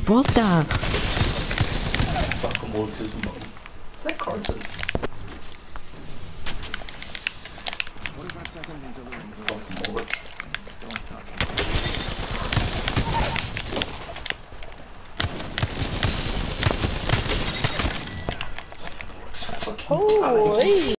What the? Fucking autism. Is that Carson? 45 seconds until the ring Fucking bullets. Don't touch Fucking Holy!